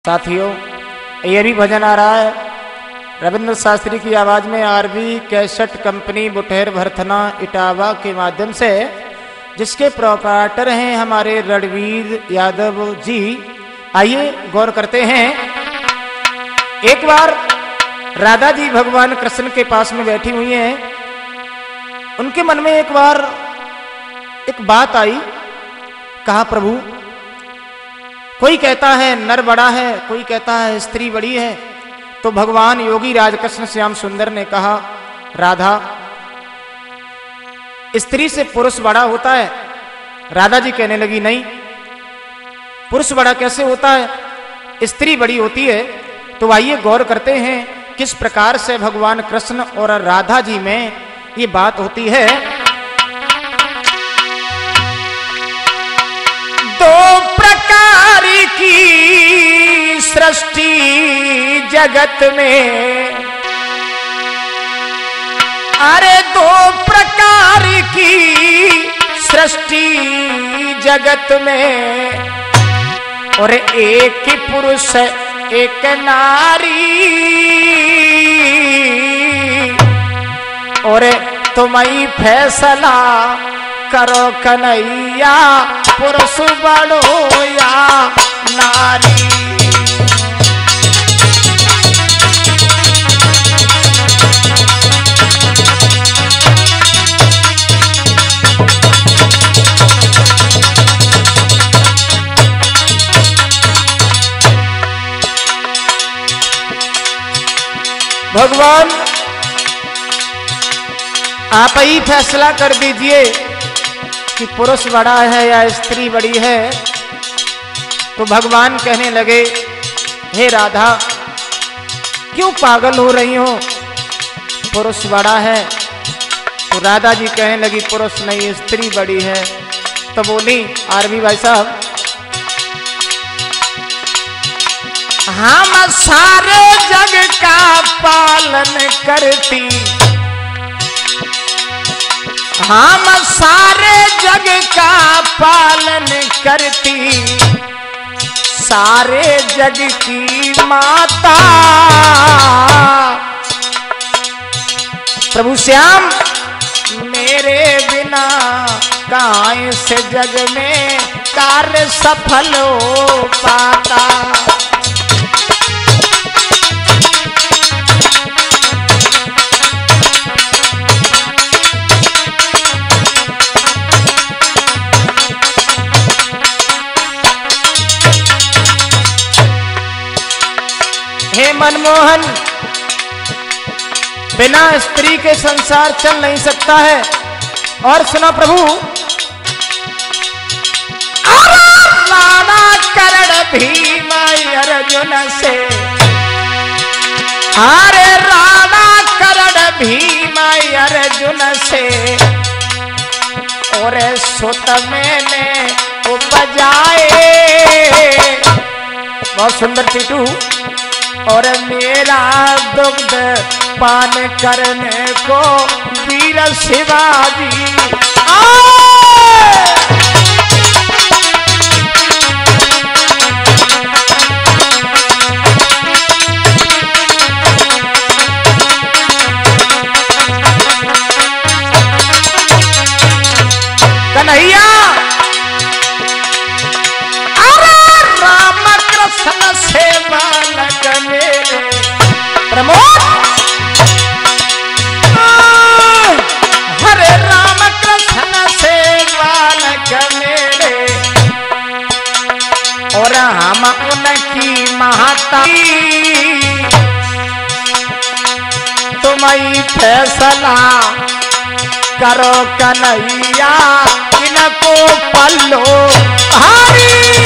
साथियों, ये भी भजन आ रहा है रविंद्र शास्त्री की आवाज में आरबी कैसेट कंपनी बुटेर भरथना इटावा के माध्यम से, जिसके प्रोपराइटर हैं हमारे रणवीर यादव जी। आइए गौर करते हैं। एक बार राधा जी भगवान कृष्ण के पास में बैठी हुई हैं। उनके मन में एक बार एक बात आई। कहा, प्रभु, कोई कहता है नर बड़ा है, कोई कहता है स्त्री बड़ी है। तो भगवान योगी राजकृष्ण श्याम सुंदर ने कहा, राधा, स्त्री से पुरुष बड़ा होता है। राधा जी कहने लगी, नहीं, पुरुष बड़ा कैसे होता है, स्त्री बड़ी होती है। तो आइए गौर करते हैं किस प्रकार से भगवान कृष्ण और राधा जी में ये बात होती है। दो प्रकार की सृष्टि जगत में, अरे दो प्रकार की सृष्टि जगत में, और एक ही पुरुष एक नारी, और तुम ही फैसला करो कन्हैया, पुरुष बड़ो या नारी। भगवान, आप ही फैसला कर दीजिए कि पुरुष बड़ा है या स्त्री बड़ी है। तो भगवान कहने लगे, हे राधा, क्यों पागल हो रही हो, पुरुष बड़ा है। तो राधा जी कहने लगी, पुरुष नहीं, स्त्री बड़ी है। तो बोली आरबी भाई साहब, हम सारे जग का पालन करती, हम सारे जग का पालन करती, सारे जग की माता। प्रभु श्याम, मेरे बिना कहाँ इस जग में कार्य सफल हो पाता। हे मनमोहन, बिना स्त्री के संसार चल नहीं सकता है। और सुनो प्रभु, राणा कर्ण भीम अर्जुन से, अरे राणा कर्ण भीम अर्जुन से, और सुत मैंने उपजाए। बहुत सुंदर टीटू। और मेरा दुग्ध पान करने को वीर शिवाजी कन्हैया, अरे राम कृष्ण से बालक मेरे प्रमोद, हरे राम कृष्ण से बालक मेरे, और हम उनकी महता। तुम ही फैसला करो कन्हैया, इनको पल्लो भारी।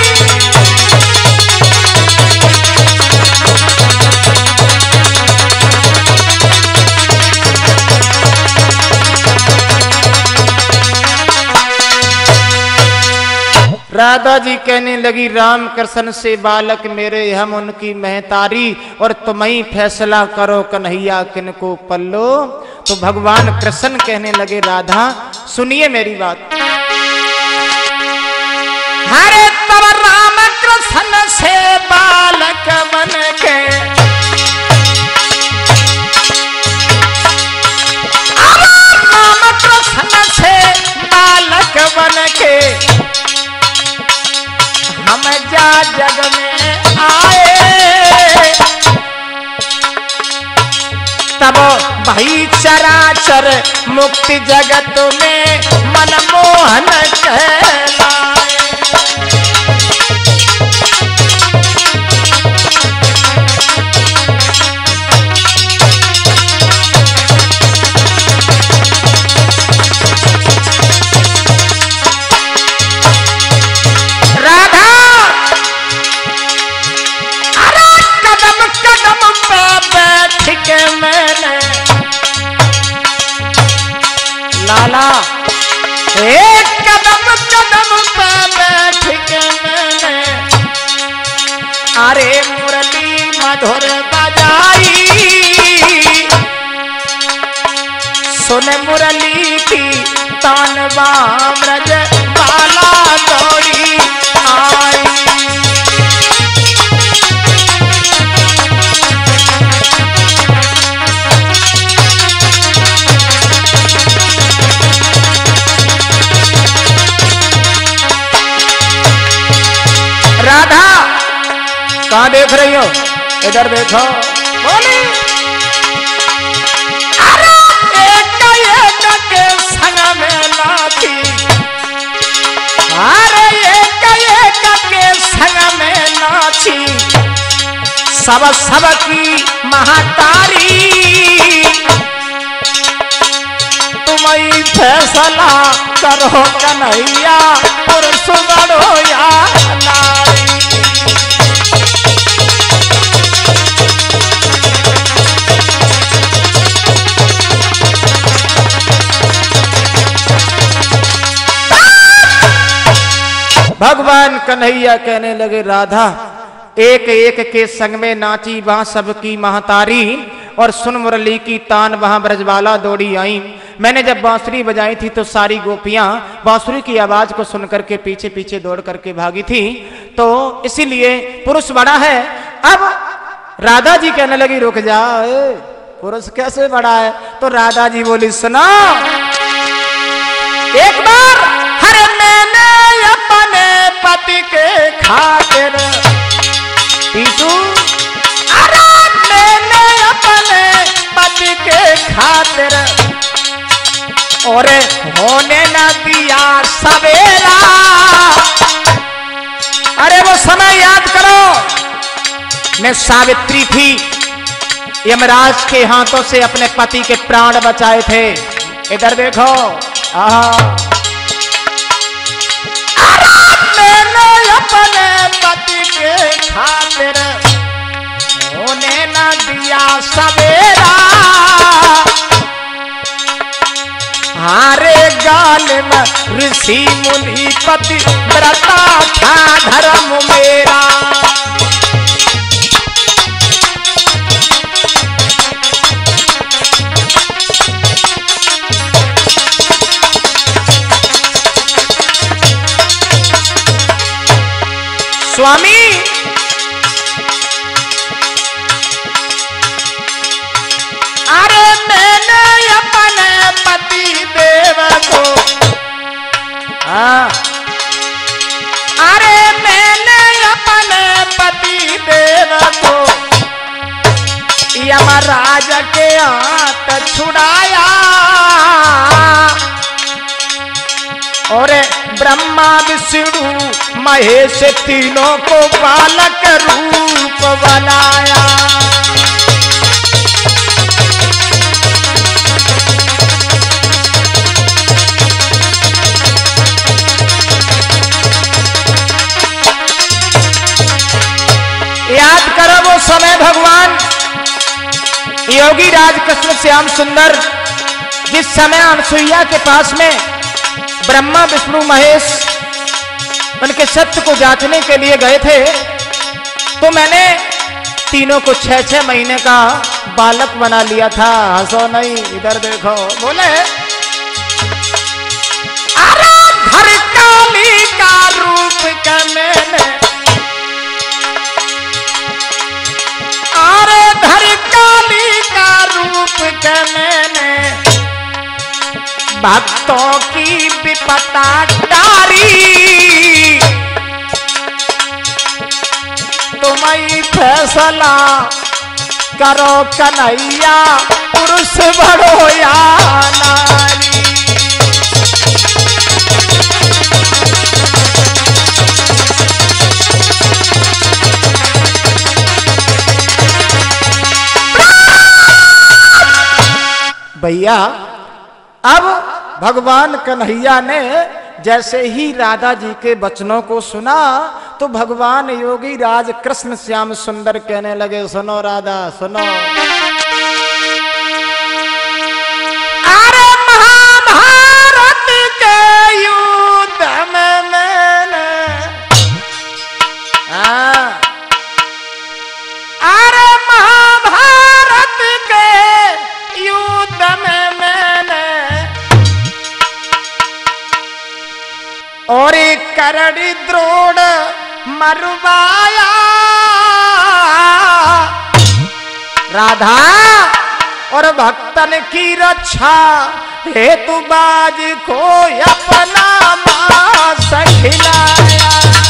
राधा जी कहने लगी, राम कृष्ण से बालक मेरे, हम उनकी महतारी, और तुम ही फैसला करो कन्हैया, किनको पल्लो। तो भगवान कृष्ण कहने लगे, राधा सुनिए मेरी बात। हरे तब राम कृष्ण से बाल बालक बन के नाम कृष्ण से बालक बन के हम जा जग में आए, तब भाई चराचर मुक्ति जगत में मनमोहन कहलाए। लाला एक कदम कदम पे बैठ के मैंने अरे मुरली मधुर बजाई, सुन मुरली की तानवा ब्रज बाला दौड़ी आई। राधा कहाँ देख रही हो? इधर देखो। बोली अरे एक के संग में नाची, अरे एक के संग में नाची, सब की महातारी तुम्हें फैसला करो कन्हैया, पुरुष बड़ो या नारी। भगवान कन्हैया कहने लगे राधा एक एक के संग में नाची वहां सबकी महतारी, और सुन मुरली की तान वहां ब्रजबाला दौड़ी आई। मैंने जब बांसुरी बजाई थी तो सारी गोपियां बांसुरी की आवाज को सुनकर के पीछे पीछे दौड़ करके भागी थी, तो इसीलिए पुरुष बड़ा है। अब राधा जी कहने लगी रुक जा, पुरुष कैसे बड़ा है? तो राधा जी बोली सुना एक बार हरे मैंने अपने पति के खातिर पीटू, अरे मैंने अपने पति के खातिर और होने न दिया सवेरा। अरे वो समय याद करो, मैं सावित्री थी, यमराज के हाथों से अपने पति के प्राण बचाए थे। इधर देखो मैंने अपने पति के खातिर होने न दिया सवेरा, हारे गाल में ऋषि मुनि पति व्रता था धर्म मेरा। स्वामी अरे मैंने अपने पति देव को, अरे मैंने अपने पति देव को यमराज के हाथ छुड़ाया, और ब्रह्मा विष्णु महेश तीनों को बालक रूप बनाया। याद करो वो समय भगवान योगी राज कृष्ण श्याम सुंदर जिस समय अनसुईया के पास में ब्रह्मा विष्णु महेश उनके सत्य को जांचने के लिए गए थे, तो मैंने तीनों को 6-6 महीने का बालक बना लिया था। हंसो नहीं, इधर देखो। बोले अरे हर काली का रूप का मैंने मैंने भक्तों की विपदा टारी, तुम ही फैसला करो कन्हैया, पुरुष बड़ो या नारी। भैया अब भगवान कन्हैया ने जैसे ही राधा जी के वचनों को सुना तो भगवान योगी राज कृष्ण श्याम सुंदर कहने लगे, सुनो राधा सुनो, अरे महाभारत के युद्ध में मैंने, अरे महाभारत के युद्ध में मैंने और एक करड़ी द्रोण मरवाया, राधा और भक्तन की रक्षा हेतु बाज को अपना मांस खिलाया।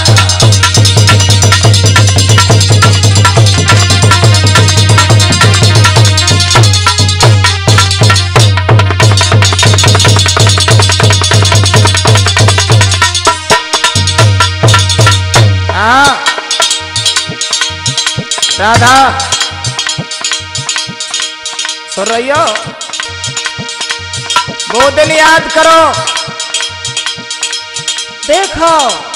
राधा सुन रही हो, वो दिन याद करो, देखो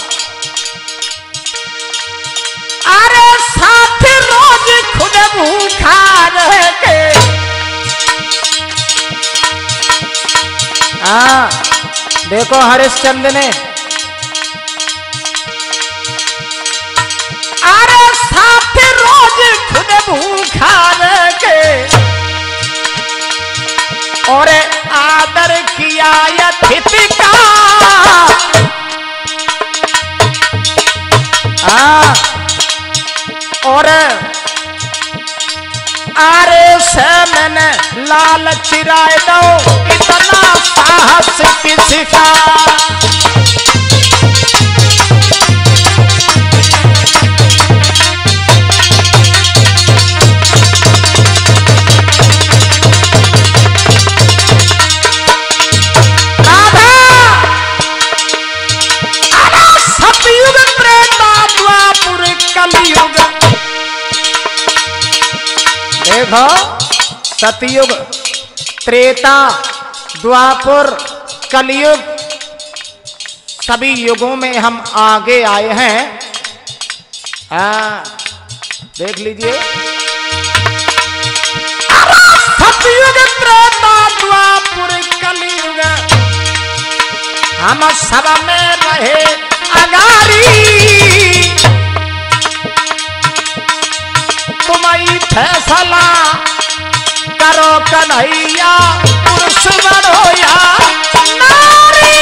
अरे साथ रोज खुद भूखा रह के, देखो हरिश्चंद्र ने अरे साथ रोज खुद भूखा रह के और आदर किया अतिथि का, और अरे से मैंने लाल चिराए दो, इतना साहस किसी का। देखो सतयुग, त्रेता, द्वापर, कलयुग, सभी युगों में हम आगे आए हैं। देख लीजिए, सतयुग, त्रेता, द्वापर, कलयुग, हम सब में रहे अगारी, तुम ही फैसला करो कन्हैया, पुरुष बनो या नारी।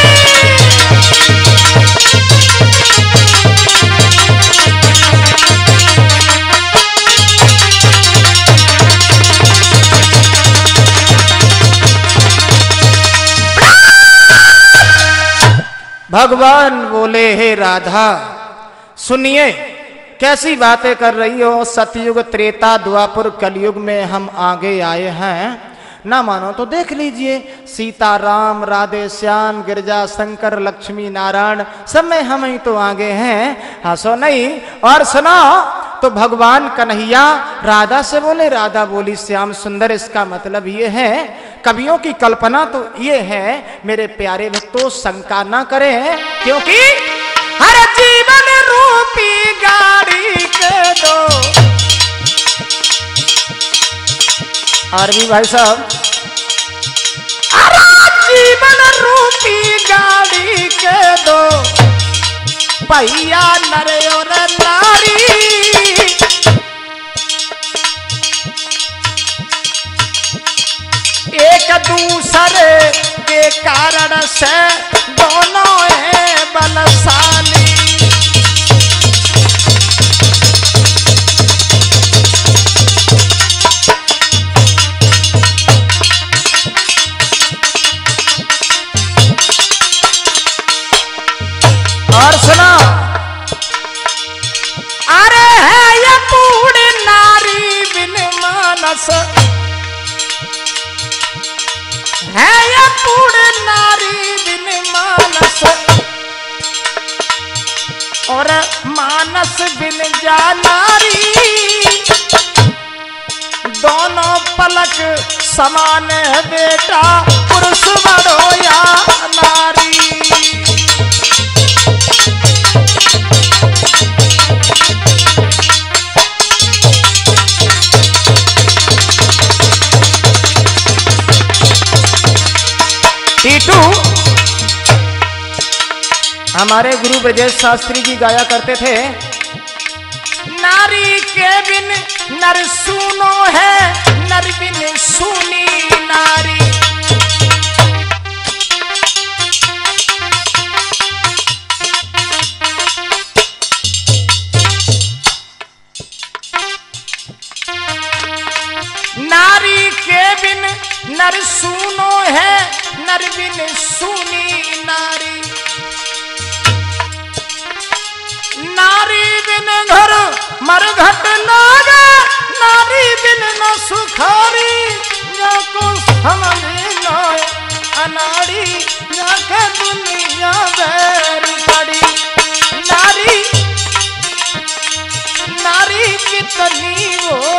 भगवान बोले, हे राधा सुनिए कैसी बातें कर रही हो, सतयुग, त्रेता, द्वापर, कलयुग में हम आगे आए हैं, ना मानो तो देख लीजिए, सीता राम, राधे श्याम, गिरजा शंकर, लक्ष्मी नारायण, सब में हम ही तो आगे हैं, हंसो नहीं। और सुनो, तो भगवान कन्हैया राधा से बोले, राधा बोली श्याम सुंदर, इसका मतलब ये है, कवियों की कल्पना तो ये है मेरे प्यारे भक्तों, शंका ना करें, क्योंकि हर जीवन रूपी गाड़ी के दो, और भी भाई साहब, अरे जीवन रूपी गाड़ी के दो पहिया नर और नारी, एक दूसरे के कारण से दोनों हैं बलशाली। जा नारी, दोनों पलक समान है बेटा, पुरुष बड़ो या नारी। टीटू हमारे गुरु ब्रजेश शास्त्री जी गाया करते थे, नारी के बिन नर सूनो है, नर बिन सूनी नारी। नारी के बिन नर सूनो है, नर बिन सूनी नारी। नारी बिन घर मरघट लागे, नारी बिन न सुखारी, जाको समझ लाए अनाड़ी, जाके दुनिया बैर पड़ी। नारी नारी कितनी वो